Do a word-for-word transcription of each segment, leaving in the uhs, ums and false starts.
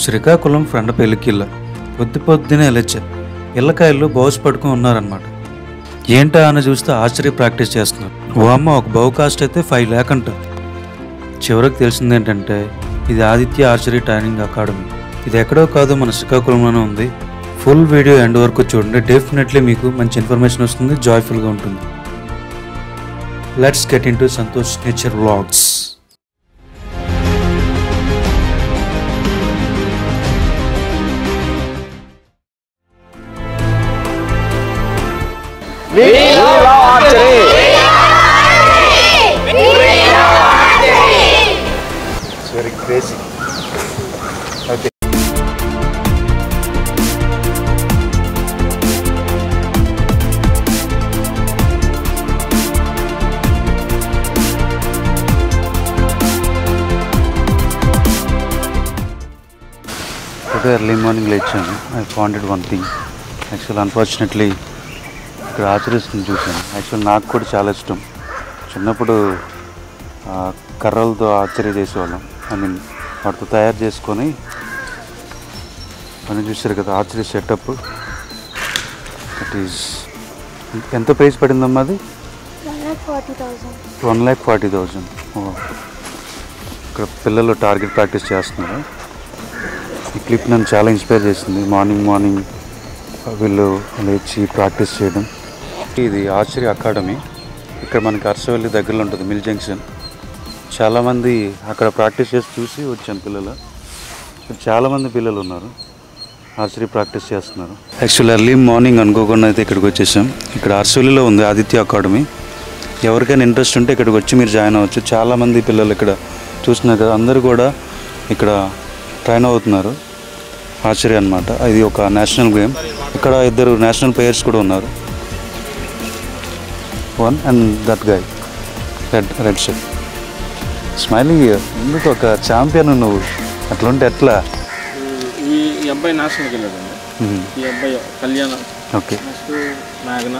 Srikakulam friend పెళ్ళికిళ్ళ పొద్దు పొద్దునే లేచా పిల్లకాయలు బౌస్ పట్టుకుని ఉన్నారనమాట. ఏంటా అని చూస్తే ఆర్చరీ ప్రాక్టీస్ చేస్తున్నారు. ఓ అమ్మ, ఒక బౌ కాస్ట్ అయితే ఫైవ్ ల్యాక్ అంట. చివరికి తెలిసింది ఏంటంటే ఇది ఆదిత్య ఆర్చరీ ట్రైనింగ్ అకాడమీ. ఇది ఎక్కడో కాదు, మన శ్రీకాకుళంలోనే ఉంది. ఫుల్ వీడియో ఎండ్ వరకు చూడండి, డెఫినెట్లీ మీకు మంచి ఇన్ఫర్మేషన్ వస్తుంది, జాయ్ఫుల్గా ఉంటుంది. Let's get into Santosh nature vlogs. We love archery. We love archery. It's very crazy. Okay. Today early morning లేచాను. I found it one thing. Actually, unfortunately, ఇక్కడ ఆర్చరీస్ని చూసాను. యాక్చువల్ నాకు కూడా చాలా ఇష్టం. చిన్నప్పుడు కర్రలతో ఆర్చరీ చేసేవాళ్ళం. ఐ మీన్ వాటితో తయారు చేసుకొని మనం చూసారు కదా ఆర్చరీ సెటప్. ఇట్ ఈస్ ఎంత ప్రైస్ పడిందమ్మా అది? One lakh forty thousand. ఇక్కడ పిల్లలు టార్గెట్ ప్రాక్టీస్ చేస్తున్నారు. ఈ క్లిప్ నన్ను చాలా ఇన్స్పైర్ చేసింది. మార్నింగ్ మార్నింగ్ వీళ్ళు లేచి ప్రాక్టీస్ చేయడం. ఇది ఆర్చరీ అకాడమీ. ఇక్కడ మనకి అరసవల్లి దగ్గరలో ఉంటుంది, మిల్ జంక్షన్. చాలామంది అక్కడ ప్రాక్టీస్ చేసి చూసి వచ్చాను పిల్లలు. చాలామంది పిల్లలు ఉన్నారు, ఆర్చరీ ప్రాక్టీస్ చేస్తున్నారు. యాక్చువల్లీ ఎర్లీ మార్నింగ్ అనుకోకుండా అయితే ఇక్కడికి వచ్చేసాం. ఇక్కడ అరసవల్లిలో ఉంది ఆదిత్య అకాడమీ. ఎవరికైనా ఇంట్రెస్ట్ ఉంటే ఇక్కడికి వచ్చి మీరు జాయిన్ అవ్వచ్చు. చాలామంది పిల్లలు ఇక్కడ చూస్తున్నారు కదా, అందరూ కూడా ఇక్కడ ట్రైన్ అవుతున్నారు. ఆర్చరీ అన్నమాట. ఇది ఒక నేషనల్ గేమ్. ఇక్కడ ఇద్దరు నేషనల్ ప్లేయర్స్ కూడా ఉన్నారు. One and that guy red red shirt smiling. ఎందుకు ఒక ఛాంపియన్ నువ్వు అట్లా ఉంటే ఎట్లా? ఈ అబ్బాయి నేషనల్కి వెళ్ళాడండి. ఈ అబ్బాయి కళ్యాణ. ఓకే. మేఘన.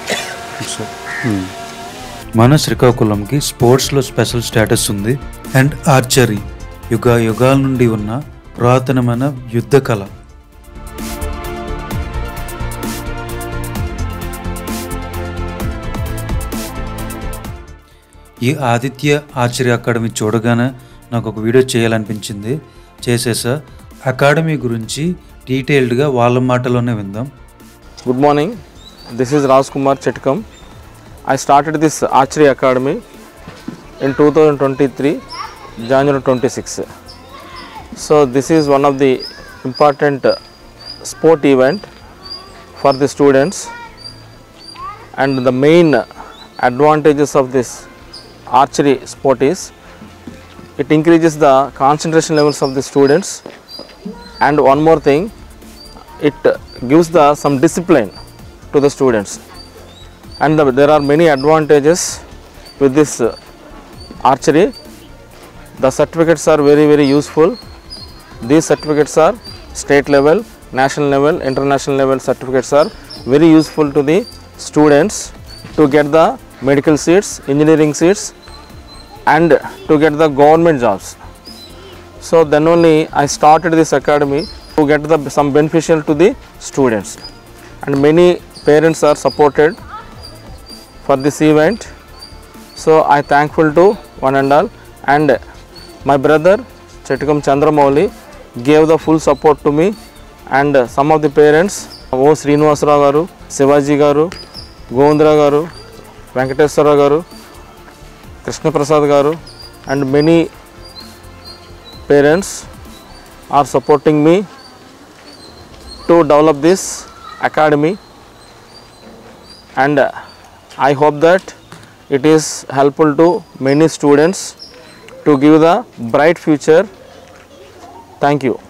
మన శ్రీకాకుళంకి స్పోర్ట్స్లో స్పెషల్ స్టేటస్ ఉంది. అండ్ ఆర్చరీ యుగ యుగాల నుండి ఉన్న పురాతనమైన యుద్ధ కళ. ఈ ఆదిత్య ఆర్చరీ అకాడమీ చూడగానే నాకు ఒక వీడియో చేయాలనిపించింది. చేసేసా. అకాడమీ గురించి డీటెయిల్డ్గా వాళ్ళ మాటలోనే విందాం. Good morning, this is Raj Kumar Chetkam. I started this archery academy in two thousand twenty three January twenty-sixth. So this is one of the important sport event for the students, and the main advantages of this archery sport is it increases the concentration levels of the students, and one more thing, it gives the some discipline to the students, and the, there are many advantages with this uh, archery. The certificates are very very useful. These certificates are state level, national level, international level certificates are very useful to the students to get the medical seats, engineering seats, and to get the government jobs. So then only I started this academy to get the some beneficial to the students, and many parents are supported for this event. So I thankful to one and all, and my brother Chetkam Chandramouli gave the full support to me, and some of the parents, O Srinivasarao garu, Shivaji garu, Govindra garu, Venkateswara garu, Krishna Prasad garu, and many parents are supporting me to develop this academy, and I hope that it is helpful to many students to give the bright future. Thank you.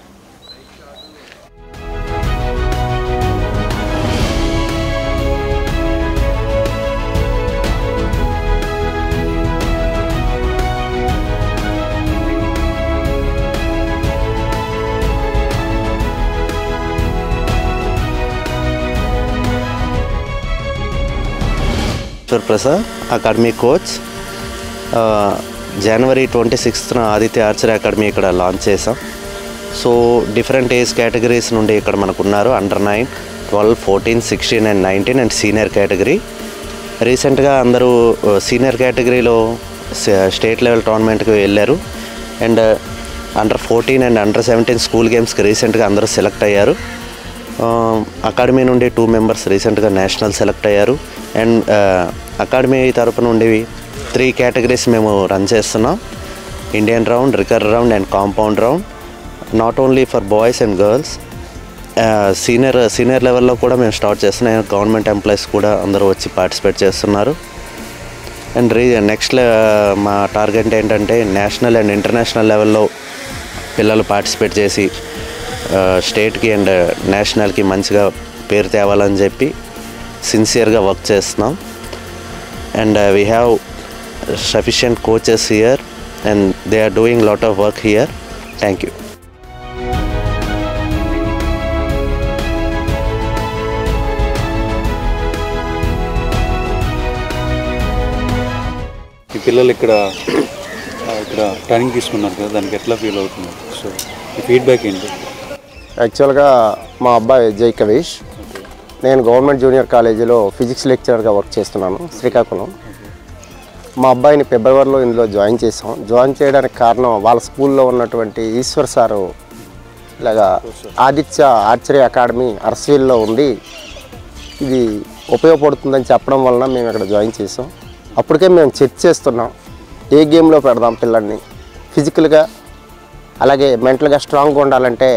Prasad, Academy coach. Uh, జనవరి twenty సిక్స్త్న Aditya archery academy ఇక్కడ launch చేసాం. So different age categories నుండి ఇక్కడ మనకు ఉన్నారు. Under nine, twelve, fourteen, sixteen and nineteen and senior category. రీసెంట్గా అందరూ సీనియర్ కేటగిరీలో స్టేట్ లెవెల్ టోర్నమెంట్కి వెళ్ళారు. And under fourteen and under seventeen school గేమ్స్కి రీసెంట్గా అందరూ సెలెక్ట్ అయ్యారు. అకాడమీ నుండి టూ మెంబర్స్ రీసెంట్గా నేషనల్ సెలెక్ట్ అయ్యారు. అండ్ అకాడమీ తరపు నుండి త్రీ కేటగిరీస్ మేము రన్ చేస్తున్నాం. Indian round, రికర్ round and compound round. Not only for boys and girls, senior senior లెవెల్లో కూడా మేము స్టార్ట్ చేస్తున్నాం. గవర్నమెంట్ ఎంప్లాయీస్ కూడా అందరూ వచ్చి పార్టిసిపేట్ చేస్తున్నారు. అండ్ రీ నెక్స్ట్ మా టార్గెట్ ఏంటంటే నేషనల్ అండ్ ఇంటర్నేషనల్ లెవెల్లో పిల్లలు పార్టిసిపేట్ చేసి స్టేట్కి అండ్ నేషనల్కి మంచిగా పేరు తేవాలని చెప్పి సిన్సియర్గా వర్క్ చేస్తున్నాం. And we have sufficient coaches here and they are doing lot of work here. Thank you. ఈ పిల్లలు ఇక్కడ ఇక్కడ ట్రైనింగ్ తీసుకున్నారు కదా, దానికి ఎట్లా ఫీల్ అవుతున్నారు? సో ఈ ఫీడ్బ్యాక్ ఏంటి? యాక్చువల్గా మా అబ్బాయి జై కవీష్, నేను గవర్నమెంట్ జూనియర్ కాలేజీలో ఫిజిక్స్ లెక్చరర్గా వర్క్ చేస్తున్నాను శ్రీకాకుళం. మా అబ్బాయిని ఫిబ్రవరిలో ఇందులో జాయిన్ చేసాం. జాయిన్ చేయడానికి కారణం వాళ్ళ స్కూల్లో ఉన్నటువంటి ఈశ్వర్ సారు ఇలాగా ఆదిత్య ఆర్చరీ అకాడమీ అరసవిల్లో ఉంది, ఇది ఉపయోగపడుతుందని చెప్పడం వలన మేము ఇక్కడ జాయిన్ చేసాం. అప్పటికే మేము చర్చ చేస్తున్నాం ఏ గేమ్లో పెడదాం పిల్లల్ని. ఫిజికల్గా అలాగే మెంటల్గా స్ట్రాంగ్గా ఉండాలంటే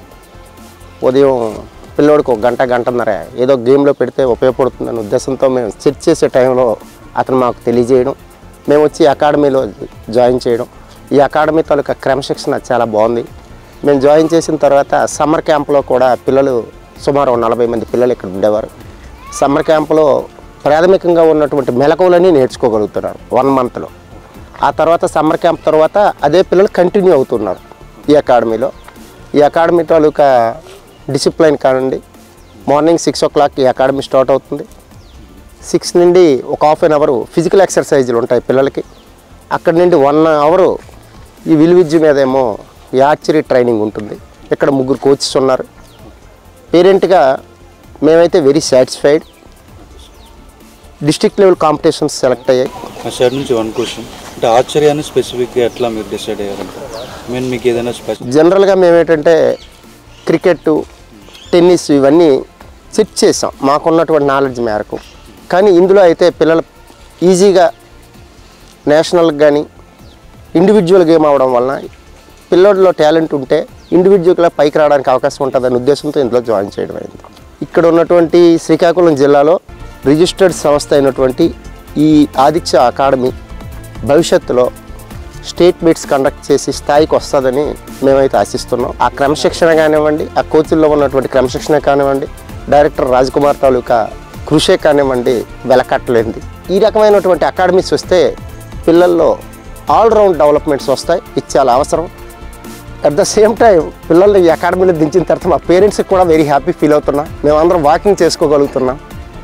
ఉదయం పిల్లోడికి ఒక గంట గంటన్నర ఏదో గేమ్లో పెడితే ఉపయోగపడుతుందనే ఉద్దేశంతో మేము చర్చ చేసే టైంలో అతను మాకు తెలియజేయడం, మేము వచ్చి అకాడమీలో జాయిన్ చేయడం. ఈ అకాడమీ తాలూకా క్రమశిక్షణ చాలా బాగుంది. మేము జాయిన్ చేసిన తర్వాత సమ్మర్ క్యాంప్లో కూడా పిల్లలు సుమారు నలభై మంది పిల్లలు ఇక్కడ ఉండేవారు. సమ్మర్ క్యాంపులో ప్రాథమికంగా ఉన్నటువంటి మెలకువలన్నీ నేర్చుకోగలుగుతున్నారు వన్ మంత్లో. ఆ తర్వాత సమ్మర్ క్యాంప్ తర్వాత అదే పిల్లలు కంటిన్యూ అవుతున్నారు ఈ అకాడమీలో. ఈ అకాడమీ తాలూకా డిసిప్లైన్ కానివ్వండి, మార్నింగ్ సిక్స్ ఓ క్లాక్ ఈ అకాడమీ స్టార్ట్ అవుతుంది. సిక్స్ నుండి ఒక హాఫ్ అన్ అవర్ ఫిజికల్ ఎక్సర్సైజులు ఉంటాయి పిల్లలకి. అక్కడి నుండి వన్ అవరు ఈ విలువిద్య మీదేమో ఈ ఆర్చరీ ట్రైనింగ్ ఉంటుంది. ఇక్కడ ముగ్గురు కోచెస్ ఉన్నారు. పేరెంట్గా మేమైతే very satisfied. District level competitions select అయ్యాయి. మా సైడ్ నుంచి వన్ క్వశ్చన్, అంటే ఆర్చరీ స్పెసిఫిక్గా ఎట్లా మీరు డిసైడ్ అయ్యారంటే మేము మీకు ఏదైనా స్పెషల్? జనరల్గా మేము ఏంటంటే క్రికెట్, టెన్నిస్ ఇవన్నీ సెట్ చేసాం మాకున్నటువంటి నాలెడ్జ్ మేరకు. కానీ ఇందులో అయితే పిల్లలు ఈజీగా నేషనల్కి కానీ ఇండివిజువల్ గేమ్ అవడం వలన పిల్లోడిలో టాలెంట్ ఉంటే ఇండివిజువల్గా పైకి రావడానికి అవకాశం ఉంటుందనే ఉద్దేశంతో ఇందులో జాయిన్ చేయడం అయింది. ఇక్కడ ఉన్నటువంటి శ్రీకాకుళం జిల్లాలో రిజిస్టర్డ్ సంస్థ అయినటువంటి ఈ ఆదిత్య అకాడమీ భవిష్యత్తులో స్టేట్ మీట్స్ కండక్ట్ చేసి స్థాయికి వస్తుందని మేమైతే ఆశిస్తున్నాం. ఆ క్రమశిక్షణ కానివ్వండి, ఆ కోచ్ల్లో ఉన్నటువంటి క్రమశిక్షణ కానివ్వండి, డైరెక్టర్ రాజ్ కుమార్ తాలూకా కృషే కానివ్వండి వెలకట్టలేంది. ఈ రకమైనటువంటి అకాడమీస్ వస్తే పిల్లల్లో ఆల్రౌండ్ డెవలప్మెంట్స్ వస్తాయి. ఇది చాలా అవసరం. అట్ ద సేమ్ టైం పిల్లల్ని ఈ అకాడమీలో దించిన తర్వాత మా పేరెంట్స్కి కూడా వెరీ హ్యాపీ ఫీల్ అవుతున్నాం. మేమందరం వాకింగ్ చేసుకోగలుగుతున్నాం.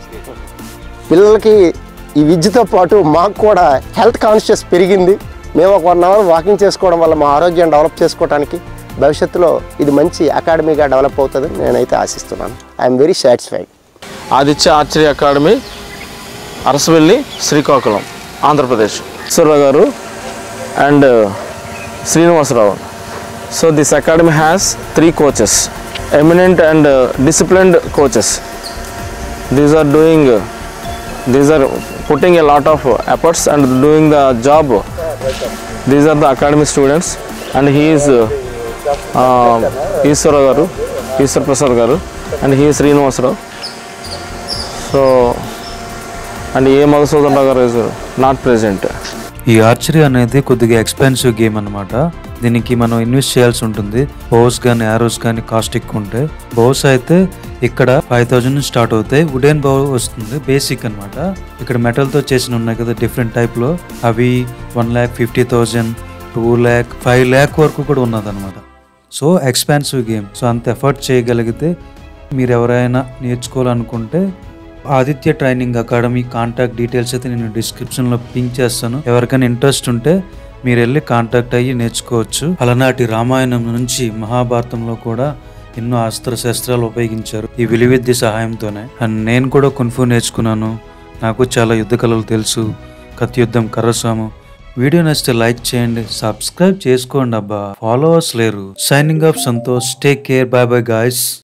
పిల్లలకి ఈ విద్యతో పాటు మాకు కూడా హెల్త్ కాన్షియస్ పెరిగింది. మేము ఒక వన్ అవర్ వాకింగ్ చేసుకోవడం వల్ల మా ఆరోగ్యాన్ని డెవలప్ చేసుకోవడానికి భవిష్యత్తులో ఇది మంచి అకాడమీగా డెవలప్ అవుతుందని నేనైతే ఆశిస్తున్నాను. I'm very satisfied. Aditya archery academy, Arasavalli, Srikakulam, Andhra Pradesh. Eswararao garu and Srinivasarao. So this academy has three coaches, eminent and disciplined coaches. These are doing these are putting a lot of efforts and doing the job. These are the academy students and he is uh, Ishwara garu, Ishwar Prasad garu, and he is Srinivasarao. So and A Madhusudan garu is not present. ఈ archery అనేది కొద్దిగా expensive game అనమాట. దీనికి మనం invest చేయాల్సి ఉంటుంది. బోస్ కానీ arrows కానీ కాస్ట్ ఎక్కువ ఉంటాయి. బోస్ అయితే ఇక్కడ ఫైవ్ థౌజండ్ నుంచి స్టార్ట్ అవుతాయి. వుడెన్ బౌ వస్తుంది బేసిక్ అనమాట. ఇక్కడ మెటల్తో చేసిన ఉన్నాయి కదా డిఫరెంట్ టైప్లో, అవి one lakh fifty thousand two lakh five lakh వరకు కూడా ఉన్నదన్నమాట. So expensive game. సో అంత ఎఫర్ట్ చేయగలిగితే మీరు ఎవరైనా నేర్చుకోవాలనుకుంటే Aditya training academy contact details అయితే నేను డిస్క్రిప్షన్లో పింక్ చేస్తాను. ఎవరికైనా ఇంట్రెస్ట్ ఉంటే మీరు వెళ్ళి కాంటాక్ట్ అయ్యి నేర్చుకోవచ్చు. అలనాటి రామాయణం నుంచి మహాభారతంలో కూడా ఎన్నో అస్త్ర శస్త్రాలు ఉపయోగించారు ఈ విలువిద్య సహాయంతోనే. అండ్ నేను కూడా కున్ఫు నేర్చుకున్నాను. నాకు చాలా యుద్ధ కళలు తెలుసు. కత్తి యుద్ధం, కర్రసాము. వీడియో నచ్చితే లైక్ చేయండి, సబ్స్క్రైబ్ చేసుకోండి అబ్బా. ఫాలోవర్స్ లేరు. Signing off Santosh. Take care. Bye bye guys.